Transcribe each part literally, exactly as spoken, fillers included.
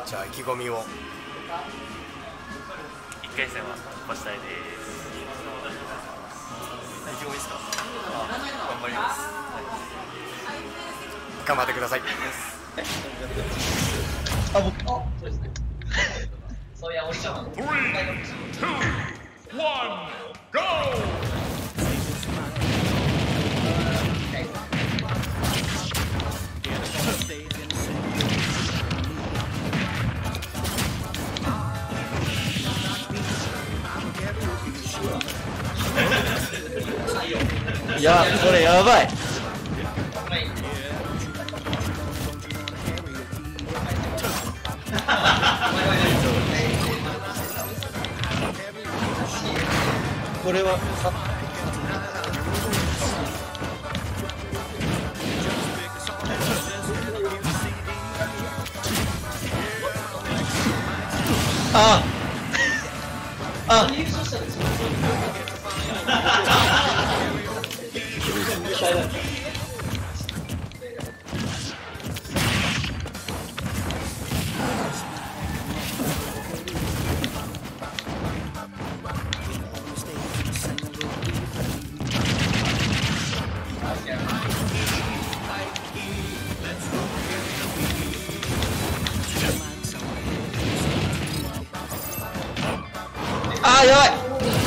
じゃあ意気込みを。 一回戦は突破したいです。意気込みですか？あ、頑張ります。 頑張ってください。 あ、僕、あ、そうですね。そういや、おりちゃん。スリー、ツー、ワン、ゴー。いや、これやばい。これはあああーやばい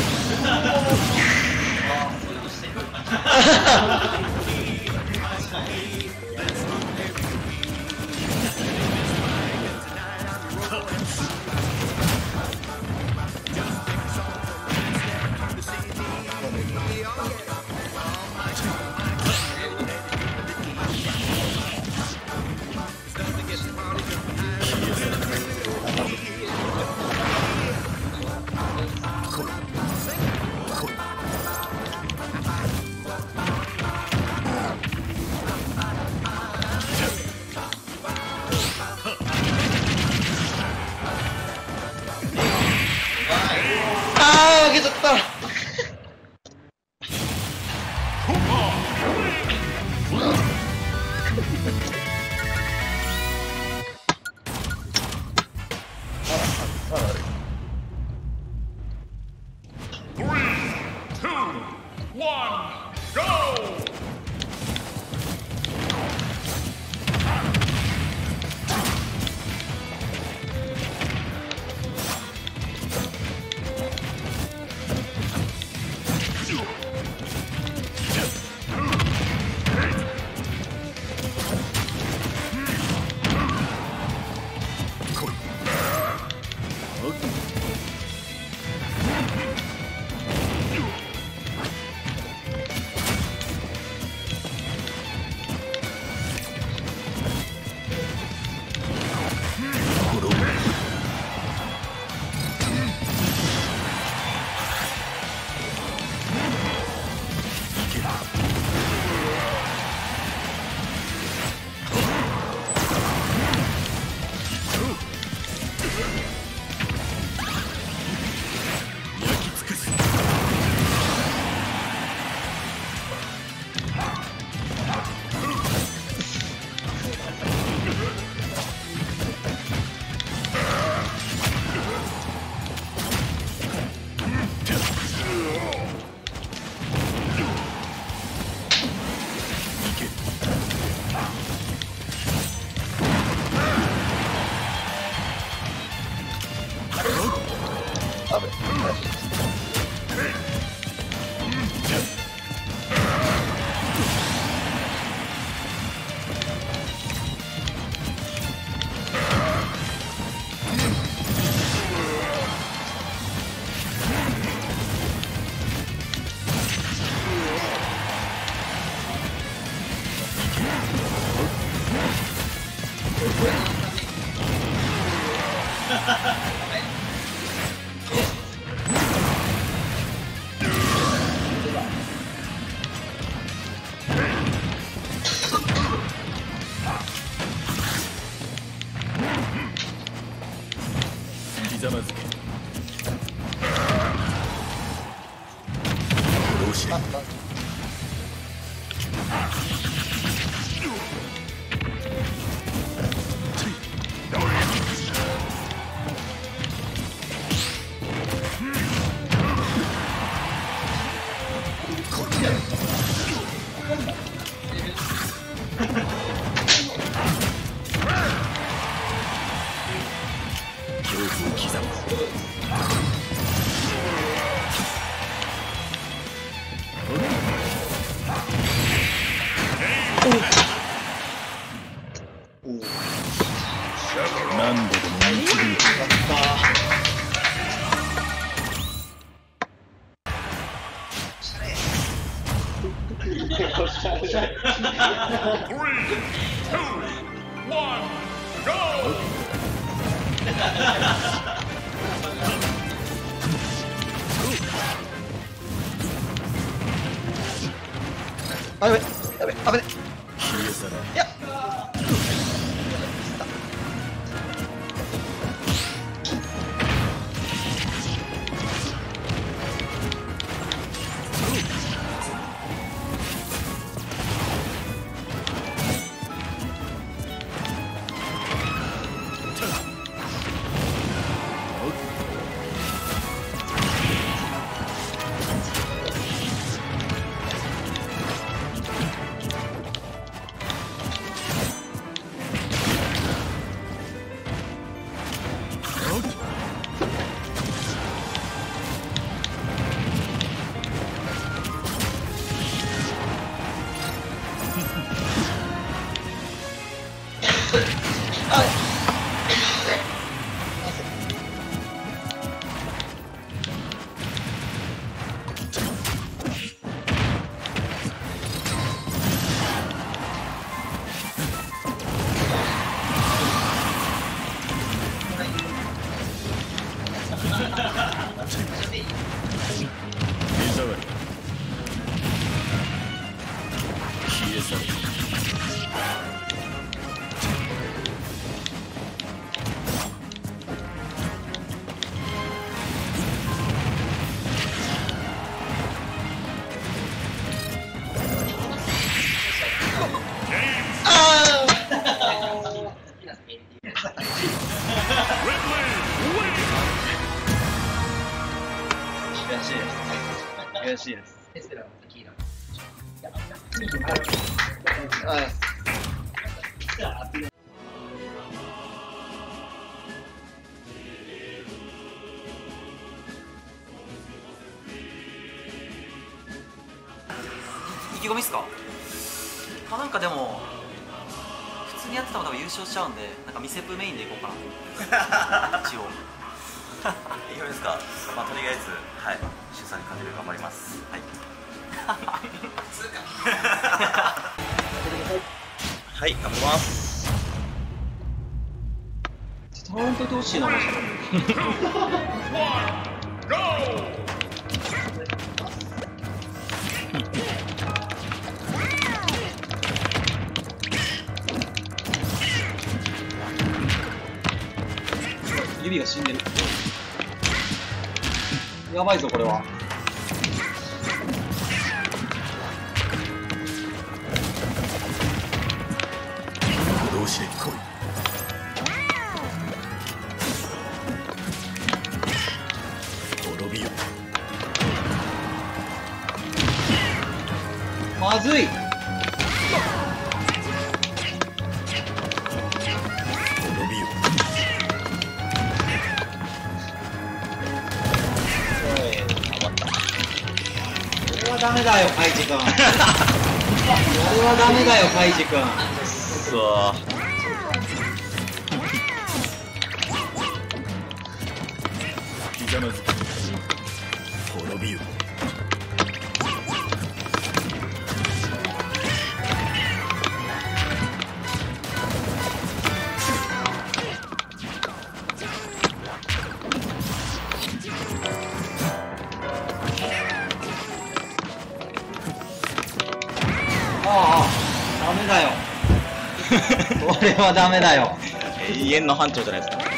あー負けちゃった恐怖を刻む。何度でも導いてあ、やべ、やべ、危ね。 消え去れ。 いや。 目障り。消え去れ。 悔しいです。 エステラのテキーラ。 はい。 意気込みっすか？まあなんかでも普通にやってたら多分優勝しちゃうんで、なんかミセプメインでいこうかな一応。 意気込みですか？まあとりあえずはい主催に勝てる頑張ります。はいはい頑張ります。 ターンといてほしいなマジで。指が死んでる。やばいぞこれは。 どうして来い。滅びよ。 まずい。 滅びよ。 これはダメだよカイジ君。これはダメだよカイジ君。 うわひざまずき。滅びよ。 ああ、ダメだよ。これはダメだよ。 永遠の班長じゃないですか。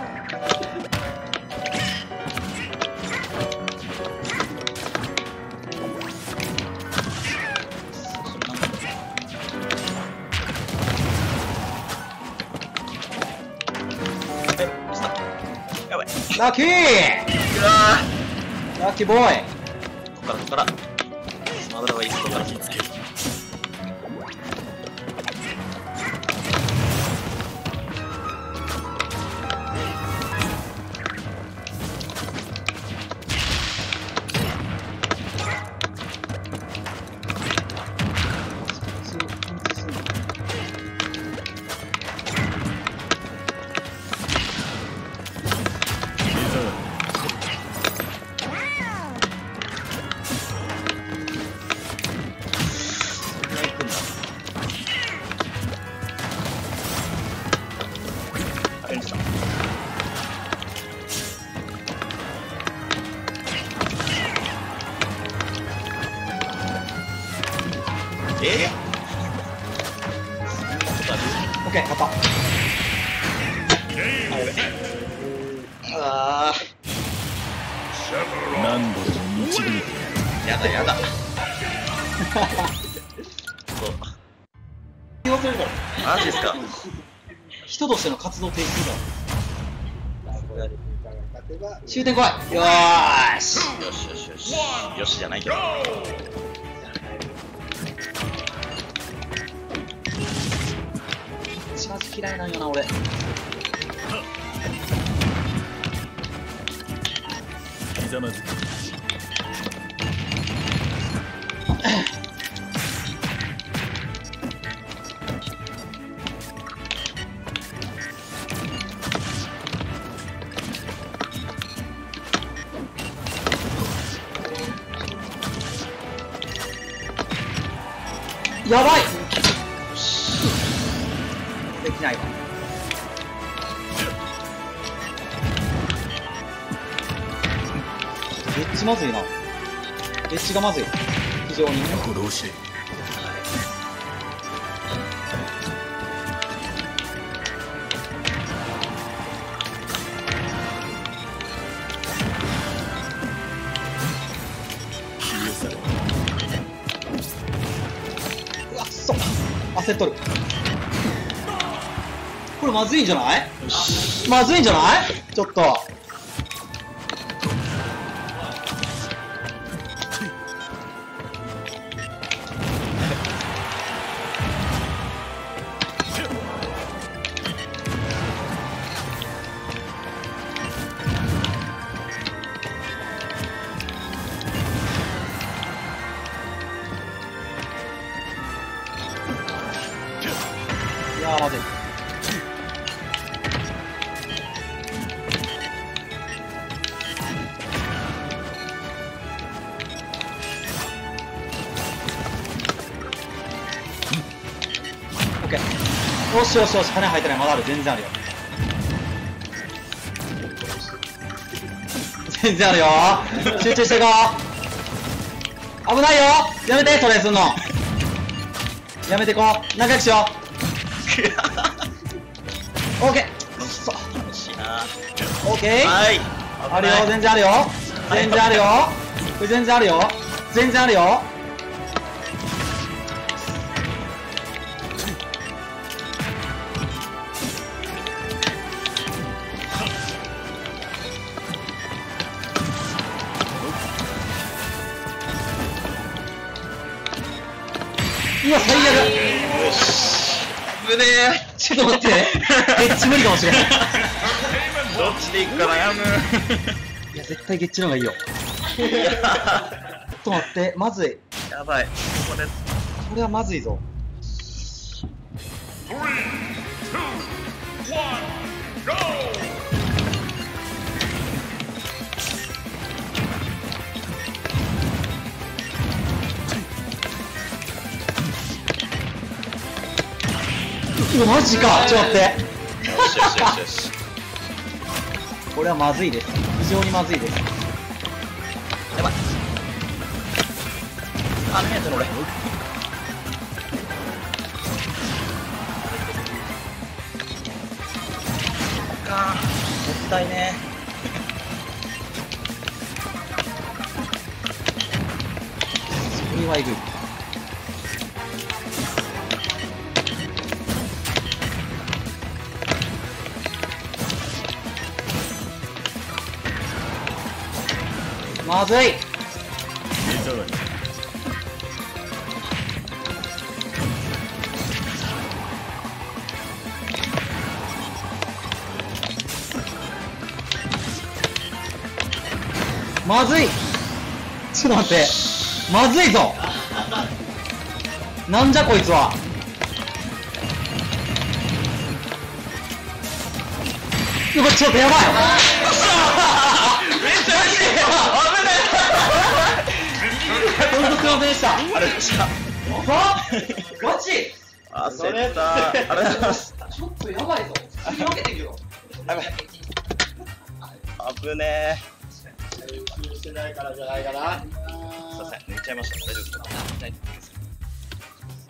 やばい。 ラッキー。 うわラッキーボーイ。 ここからここからスマドラがいいです。ここから火つける。 えオッケー、勝った。 あ何度でも導いてーやだやだ言わせるから。 マジですか。 人としての活動停止だ。終点来い。よーし。 よしよしよしよしじゃないけど。 チャージ嫌いなんよな俺。 ひざまずきやばい。できないわ。エッジまずいな。エッジがまずい。非常に。 鼓動し消え去れ。 うわっくそ。焦っとる。これまずいんじゃない？まずいんじゃない？ちょっと。いやーまずい。オッケー。よしよしよし、羽生えてない。まだある。全然あるよ。全然あるよ。集中していこう。危ないよ。やめて、トレイすんの。やめていこう。仲良くしよう。オッケー。くそ。 楽しいな。 オッケー。 はいあるよ、全然あるよ。全然あるよ。これ全然あるよ。全然あるよ。うわ、最悪。 よし危ねえ。 ちょっと待って。ゲッチ無理かもしれない。 どっちでいくか悩む。 いや、絶対ゲッチの方がいいよ。ちょっと待って、まずい。 やばいここでこれはまずいぞ。うわ、マジか。ちょっと待って。 よしよしよしよし。 これはまずいです。非常にまずいです。 やばい。あ、見えてる俺。かー、もったいねそれはえぐい。まずい。 目障りまずい。ちょっと待って。まずいぞ。なんじゃこいつは。うわ、ちょっとやばい。 めっちゃ嬉しいよ。 本当すいませんでした。 ありがとうございました。 ガチ。 焦った。ありがとうございます。 ちょっとやばいぞ。普通に分けていくよ。 やばい。危ねえ。 集中してないからじゃないかな。 すいません、抜いちゃいました。大丈夫ですか？大丈夫です。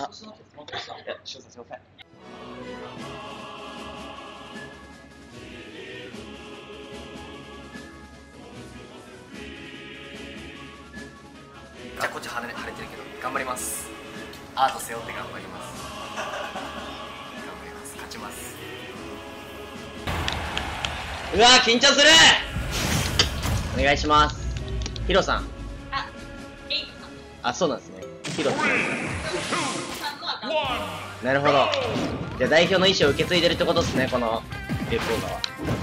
いや、修正すいません。 じゃあこっち晴れ晴れてるけど頑張ります。アート背負って頑張ります。頑張ります。勝ちます。 うわー緊張する。お願いします。ヒロさん。 あ、エイトさん。 あ、そうなんですね。ヒロさん。 さんのアカウント。 なるほど。じゃあ代表の意思を受け継いでるってことですね、このレポーガは。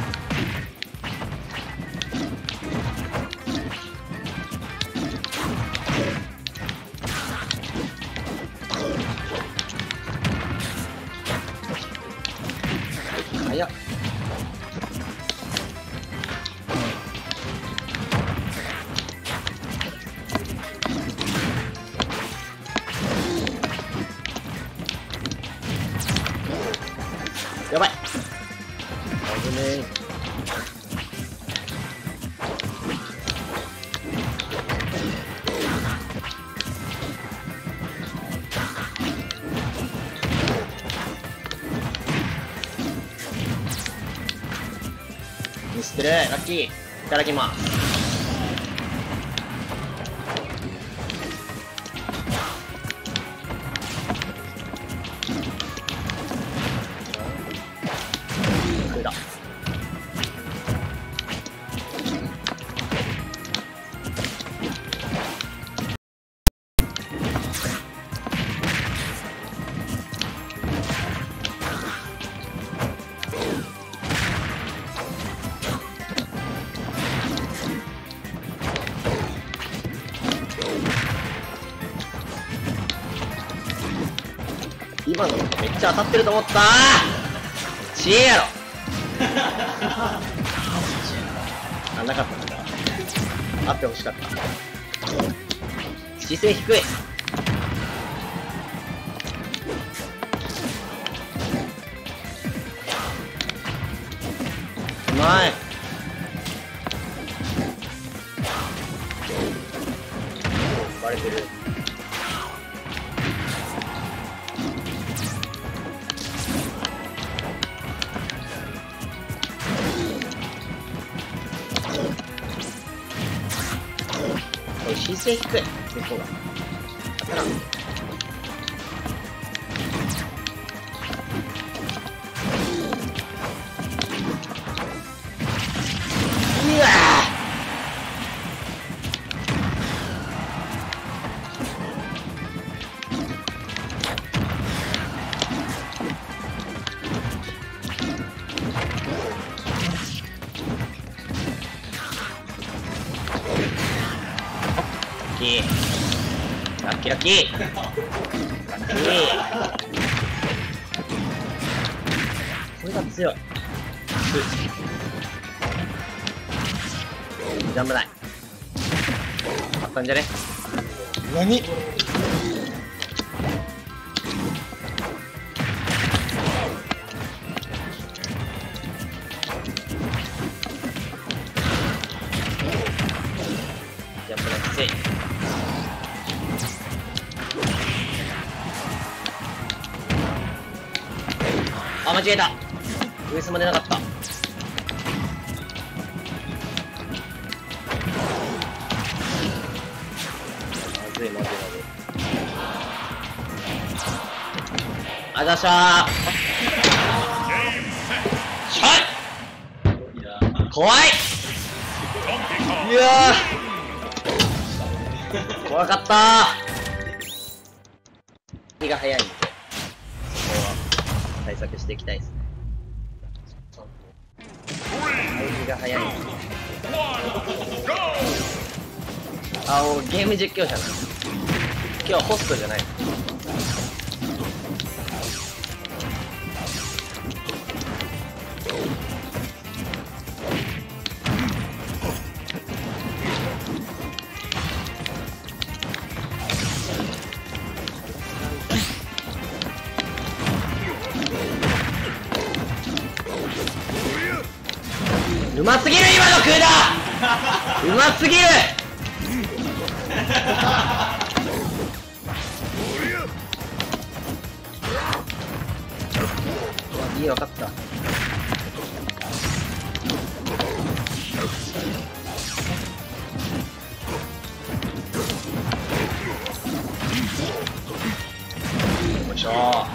早っ。やばい。危ねえ。ミスってる。ラッキー。いただきます。食うだ。今のめっちゃ当たってると思ったー。知恵やろ。あ、なかったんだ。あってほしかった。姿勢低い。うまい。バレてる。これ姿勢低い。結構が当たらん。うわラッキーラッキーラッキーラッキー。これが強い。ジャンプないあったんじゃね。何ジャンプがきつい。あ、間違えた。上スマ出なかった。まずいまずいまずい。あざっしゃー。しゃい。怖い。いやー怖かったー。気が早いんで対策していきたいですね。入りが早い。あ、おゲーム実況者なんです。今日はホストじゃない。うますぎる今の空だ。うますぎる。 いい、分かった。よいしょー。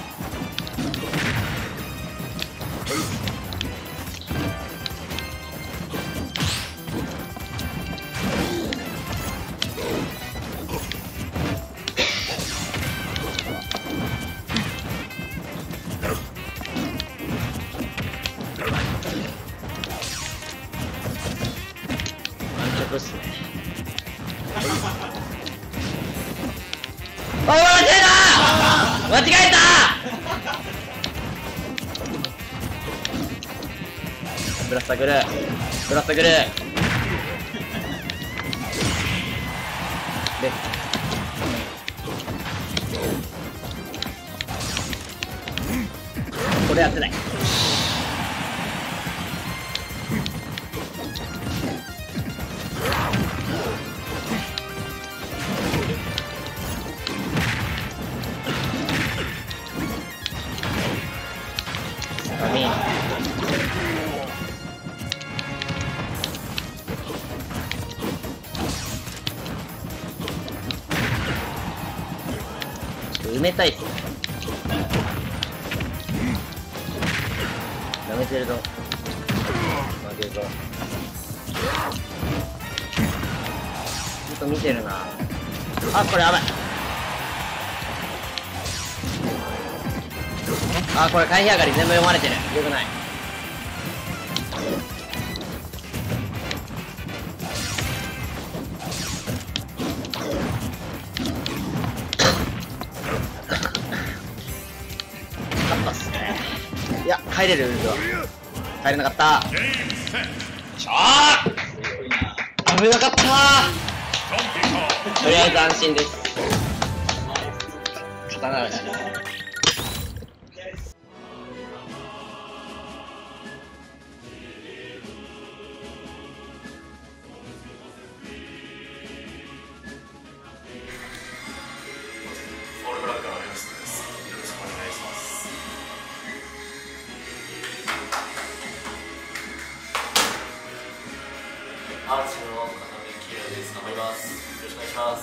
ですね。おい、間違えた間違えたぶら下げるぶら下げるで、これやってない。埋めたいっすね。舐めてると負けるぞ。ずっと見てるな。あ、これやばい。あ、これ回避上がり全部読まれてる。よくない。いや、帰れる。帰れなかった。しょー危なかったー。とりあえず安心です。刀だし。 オールブラックのレムスです。よろしくお願いします。 アーチの片目綺麗です。頑張ります。よろしくお願いします。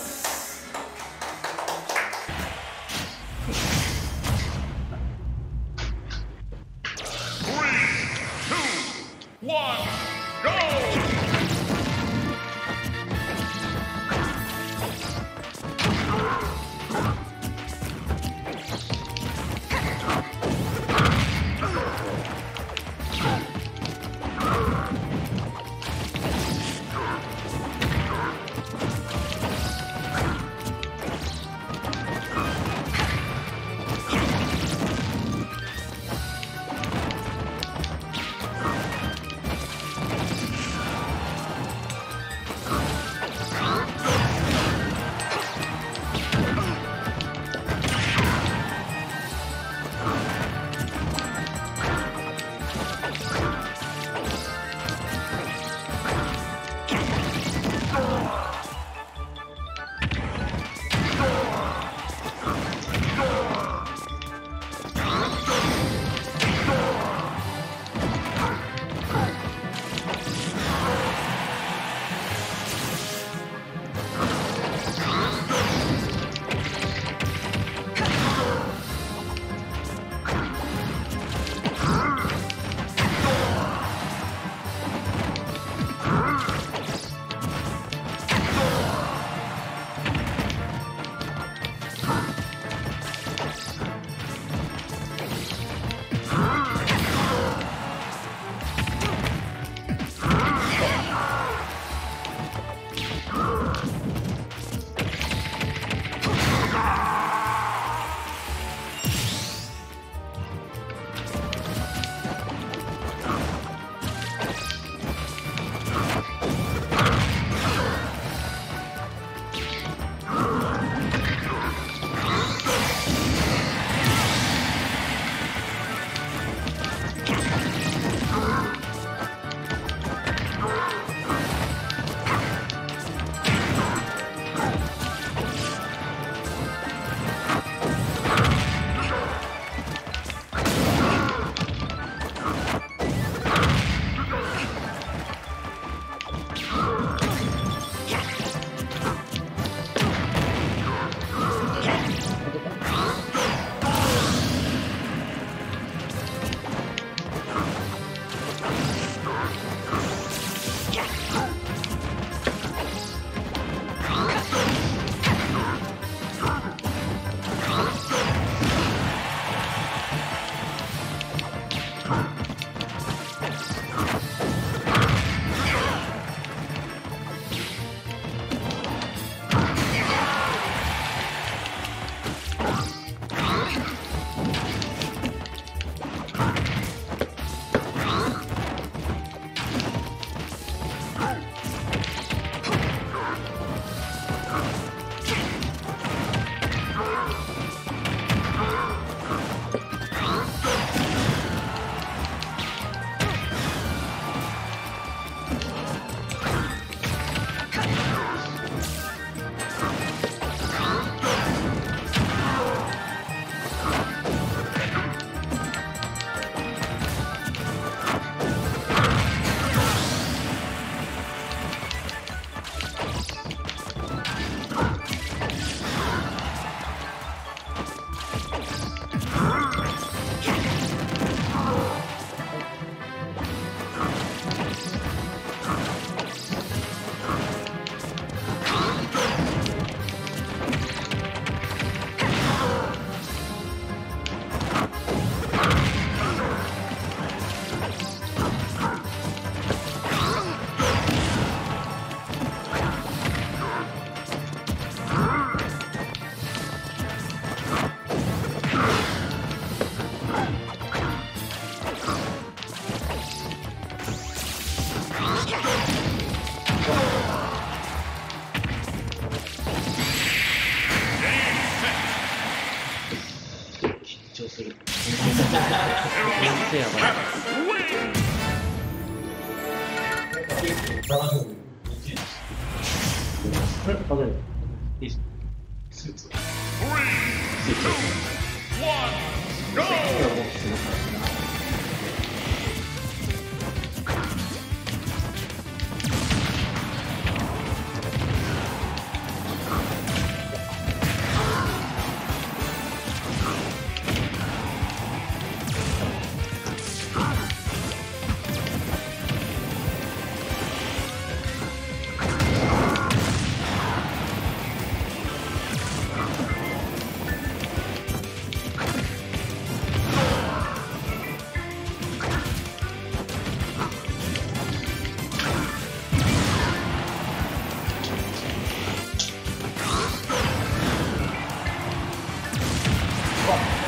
せやばい。これ食べる。いいっす。スーツ。スーツ。 わっ